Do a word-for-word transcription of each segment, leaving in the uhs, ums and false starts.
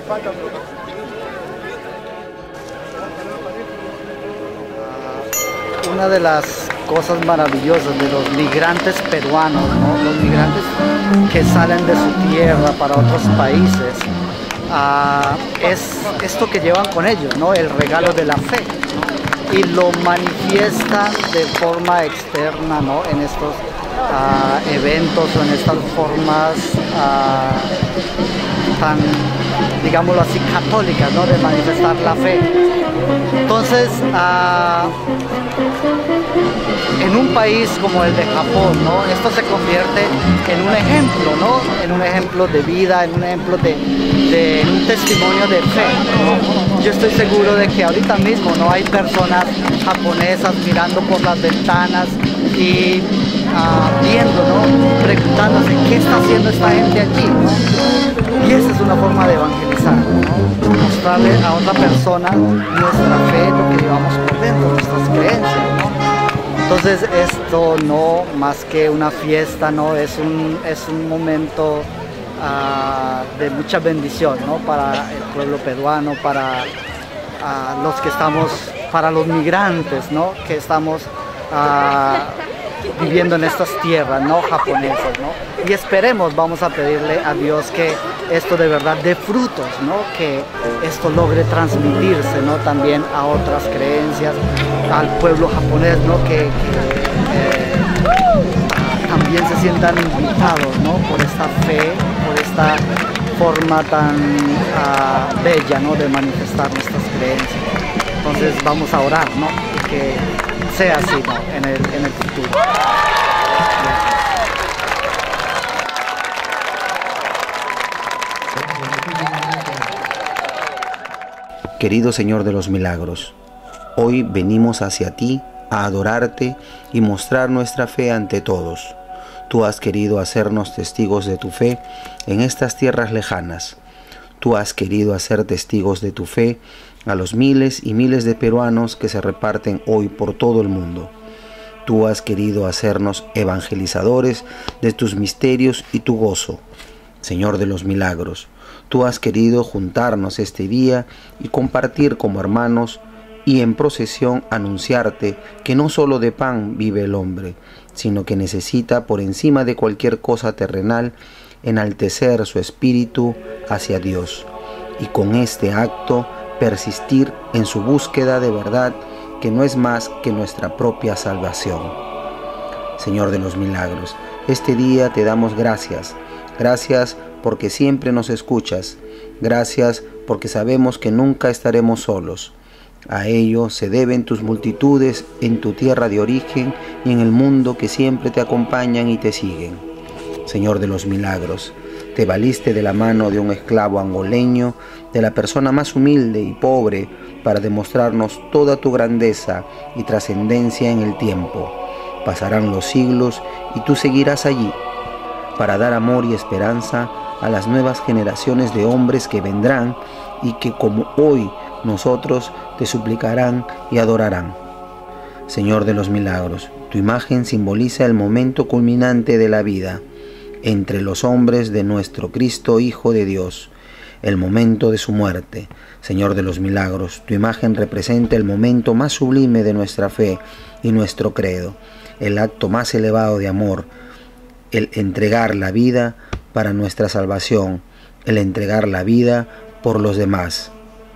Una de las cosas maravillosas de los migrantes peruanos, ¿no? Los migrantes que salen de su tierra para otros países, uh, es esto que llevan con ellos, ¿no? El regalo de la fe, ¿no? Y lo manifiestan de forma externa, ¿no? En estos uh, eventos o en estas formas uh, tan, digámoslo así, católicas, ¿no? De manifestar la fe. Entonces, uh, en un país como el de Japón, ¿no? Esto se convierte en un ejemplo, ¿no? En un ejemplo de vida, en un ejemplo de, de en un testimonio de fe, ¿no? Yo estoy seguro de que ahorita mismo no hay personas japonesas mirando por las ventanas y uh, viendo, ¿no? Preguntándose qué está haciendo esta gente aquí, ¿no? Y esa es una forma de evangelizar, ¿no? Mostrarle a otra persona nuestra fe, lo que llevamos por dentro, nuestras creencias, ¿no? Entonces esto no más que una fiesta, ¿no? Es un, es un momento uh, de mucha bendición, ¿no? Para el pueblo peruano, para uh, los que estamos, para los migrantes, ¿no? Que estamos uh, viviendo en estas tierras, ¿no? Japonesas, ¿no? Y esperemos, vamos a pedirle a Dios que esto de verdad dé frutos, ¿no? Que esto logre transmitirse, ¿no? También a otras creencias, al pueblo japonés, ¿no? Que, que eh, también se sientan invitados, ¿no? Por esta fe, por esta forma tan uh, bella, ¿no? De manifestar nuestras creencias. Entonces vamos a orar, ¿no? Y que sea así, ¿no? En el, en el futuro. Querido Señor de los milagros, hoy venimos hacia ti a adorarte y mostrar nuestra fe ante todos. Tú has querido hacernos testigos de tu fe en estas tierras lejanas. Tú has querido hacer testigos de tu fe a los miles y miles de peruanos que se reparten hoy por todo el mundo. Tú has querido hacernos evangelizadores de tus misterios y tu gozo. Señor de los milagros, tú has querido juntarnos este día y compartir como hermanos y en procesión anunciarte que no solo de pan vive el hombre, sino que necesita por encima de cualquier cosa terrenal enaltecer su espíritu hacia Dios y con este acto persistir en su búsqueda de verdad que no es más que nuestra propia salvación. Señor de los milagros, este día te damos gracias. Gracias porque siempre nos escuchas. Gracias porque sabemos que nunca estaremos solos. A ello se deben tus multitudes en tu tierra de origen y en el mundo que siempre te acompañan y te siguen. Señor de los milagros, te valiste de la mano de un esclavo angoleño, de la persona más humilde y pobre, para demostrarnos toda tu grandeza y trascendencia en el tiempo. Pasarán los siglos y tú seguirás allí, para dar amor y esperanza a las nuevas generaciones de hombres que vendrán y que como hoy nosotros te suplicarán y adorarán. Señor de los milagros, tu imagen simboliza el momento culminante de la vida entre los hombres de nuestro Cristo Hijo de Dios, el momento de su muerte. Señor de los milagros, tu imagen representa el momento más sublime de nuestra fe y nuestro credo, el acto más elevado de amor, el entregar la vida para nuestra salvación, el entregar la vida por los demás.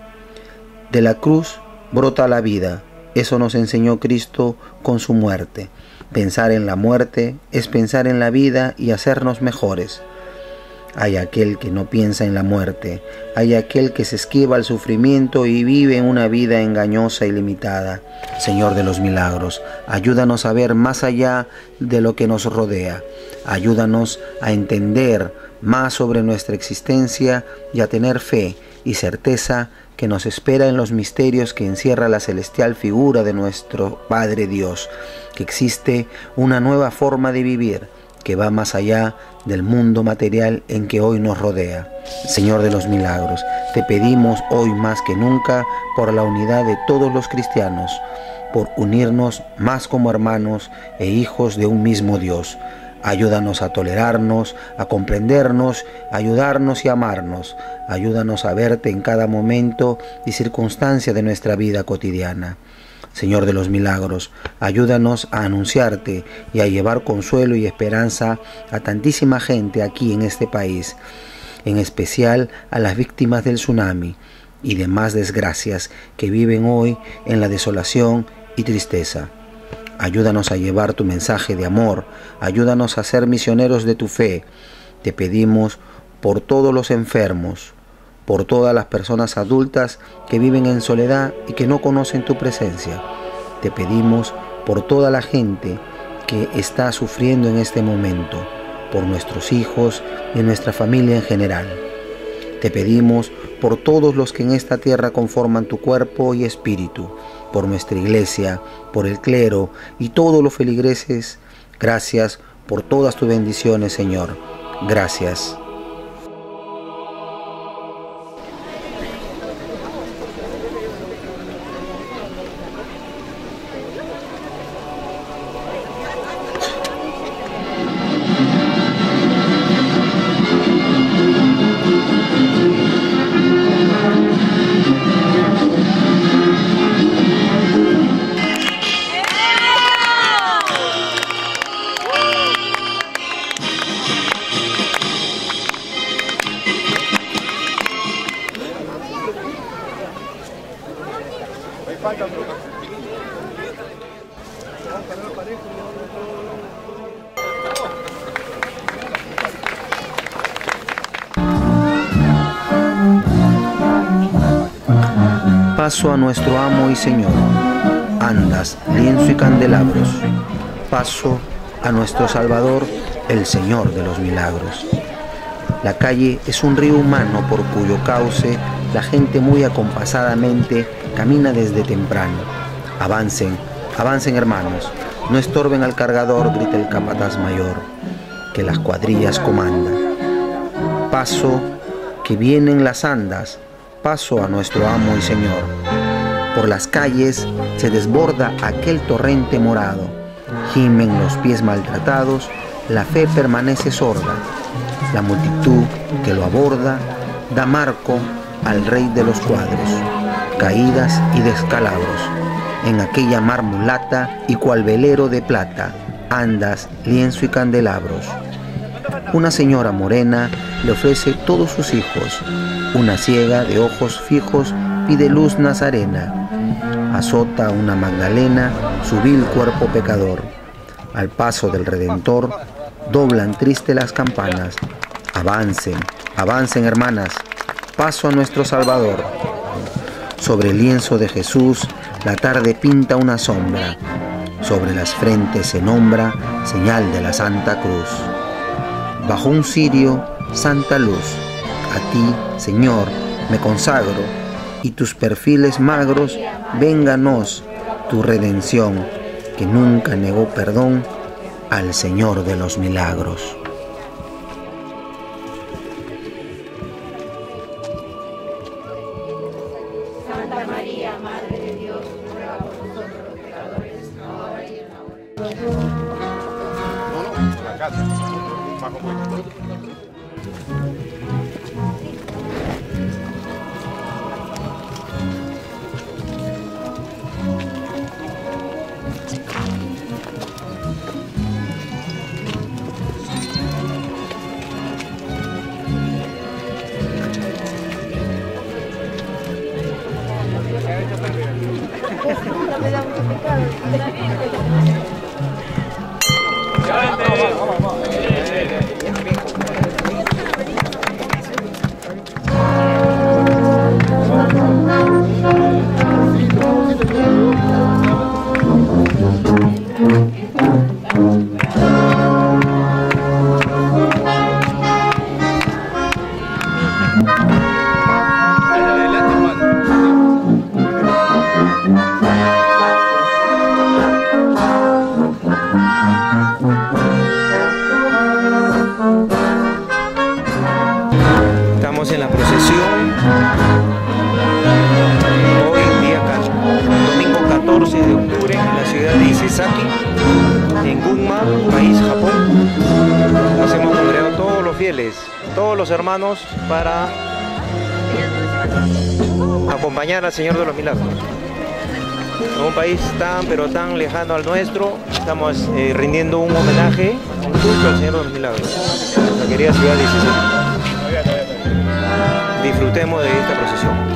De la cruz brota la vida, eso nos enseñó Cristo con su muerte. Pensar en la muerte es pensar en la vida y hacernos mejores. Hay aquel que no piensa en la muerte, hay aquel que se esquiva al sufrimiento y vive en una vida engañosa y limitada. Señor de los milagros, ayúdanos a ver más allá de lo que nos rodea. Ayúdanos a entender más sobre nuestra existencia y a tener fe y certeza que nos espera en los misterios que encierra la celestial figura de nuestro Padre Dios, que existe una nueva forma de vivir que va más allá del mundo material en que hoy nos rodea. Señor de los milagros, te pedimos hoy más que nunca por la unidad de todos los cristianos, por unirnos más como hermanos e hijos de un mismo Dios. Ayúdanos a tolerarnos, a comprendernos, a ayudarnos y amarnos. Ayúdanos a verte en cada momento y circunstancia de nuestra vida cotidiana. Señor de los milagros, ayúdanos a anunciarte y a llevar consuelo y esperanza a tantísima gente aquí en este país, en especial a las víctimas del tsunami y demás desgracias que viven hoy en la desolación y tristeza. Ayúdanos a llevar tu mensaje de amor, ayúdanos a ser misioneros de tu fe. Te pedimos por todos los enfermos, por todas las personas adultas que viven en soledad y que no conocen tu presencia. Te pedimos por toda la gente que está sufriendo en este momento, por nuestros hijos y nuestra familia en general. Te pedimos por todos los que en esta tierra conforman tu cuerpo y espíritu, por nuestra iglesia, por el clero y todos los feligreses. Gracias por todas tus bendiciones, Señor. Gracias. Paso a nuestro amo y Señor, andas, lienzo y candelabros. Paso a nuestro Salvador, el Señor de los milagros. La calle es un río humano por cuyo cauce la gente muy acompasadamente camina desde temprano. Avancen, avancen hermanos, no estorben al cargador, grita el capataz mayor, que las cuadrillas comanda. Paso, que vienen las andas, paso a nuestro amo y Señor. Por las calles se desborda aquel torrente morado, gimen los pies maltratados, la fe permanece sorda. La multitud que lo aborda da marco al rey de los cuadros, caídas y descalabros. En aquella mar mulata y cual velero de plata, andas, lienzo y candelabros. Una señora morena le ofrece todos sus hijos, una ciega de ojos fijos pide luz nazarena. Azota a una Magdalena su vil cuerpo pecador. Al paso del Redentor doblan triste las campanas. Avancen, avancen hermanas, paso a nuestro Salvador. Sobre el lienzo de Jesús la tarde pinta una sombra, sobre las frentes se nombra señal de la Santa Cruz. Bajo un cirio, santa luz, a ti, Señor, me consagro, y tus perfiles magros, vénganos tu redención, que nunca negó perdón al Señor de los milagros. Santa María, Madre de Dios, ruega por nosotros los pecadores, ahora y en la hora. No, no, la casa, bajo puesto. Estamos en la procesión, hoy día domingo catorce de octubre en la ciudad de Isesaki, en Gunma, país Japón. fieles, todos los hermanos, para acompañar al Señor de los Milagros. En un país tan pero tan lejano al nuestro, estamos eh, rindiendo un homenaje, un culto al Señor de los Milagros, en la querida ciudad de Iquique. Disfrutemos de esta procesión.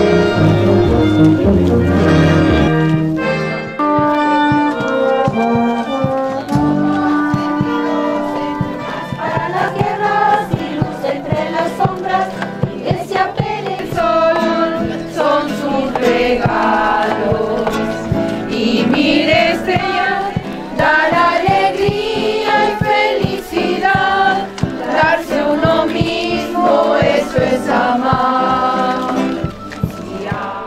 Y mire estrellas, dar alegría y felicidad, darse uno mismo, eso es amar. Sí,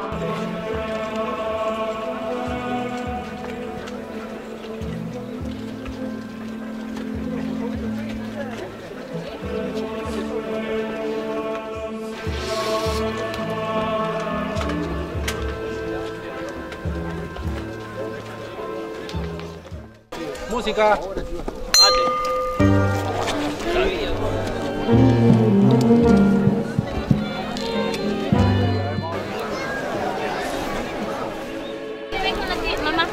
Música. Ven con la tía, mamá.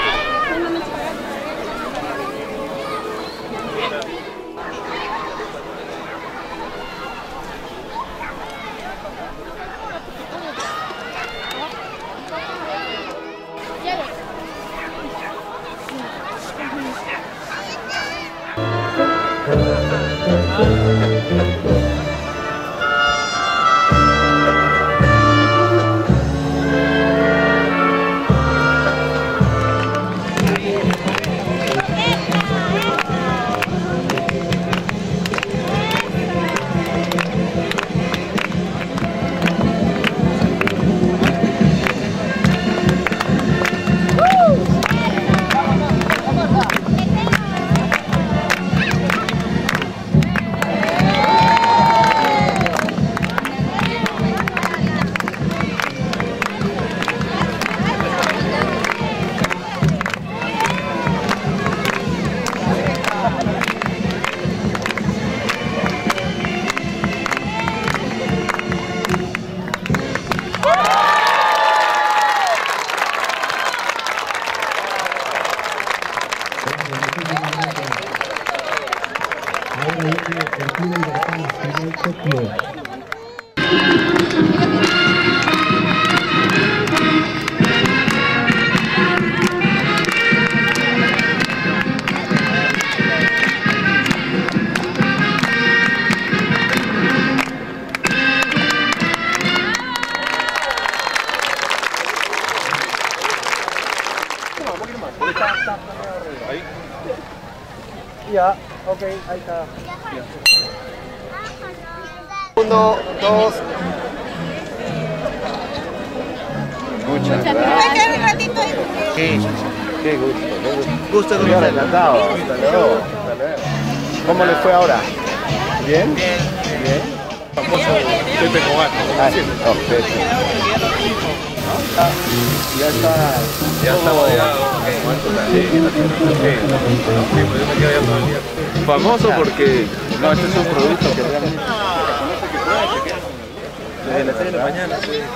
Ya, ok, ahí está. Uno, dos. Muchas gracias. Sí, qué gusto. Gusto de Señor, conocerlo. encantado. Hasta luego. Hasta luego. ¿Cómo les fue ahora? ¿Bien? Bien. ¿Bien? Pepe Cobán. Ah, oh, Pepe. Ya está. Ya estamos ya. Famoso porque No, este es un producto que realmente. desde las seis de la mañana.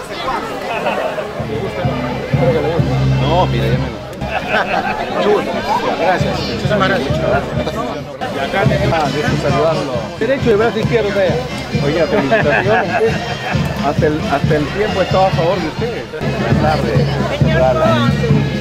No, mira, ya me gusta. Mucho gusto. Gracias. Muchísimas gracias. Y acá tenemos gusto saludarlo. Derecho y brazo izquierdo, vea. Oiga, felicitaciones. Hasta el, hasta el tiempo estaba a favor de ustedes. Buenas tardes.